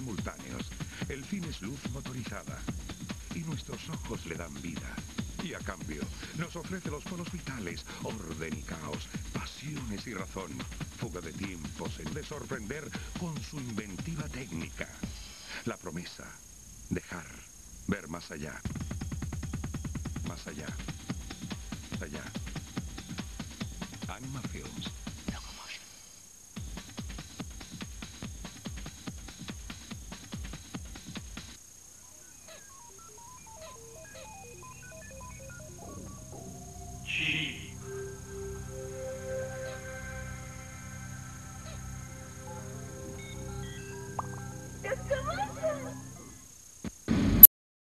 simultáneos. El fin es luz motorizada. Y nuestros ojos le dan vida. Y a cambio, nos ofrece los polos vitales, orden y caos, pasiones y razón. Fuga de tiempos en de sorprender con su inventiva técnica. La promesa, dejar, ver más allá. Más allá. Allá. Anima Films.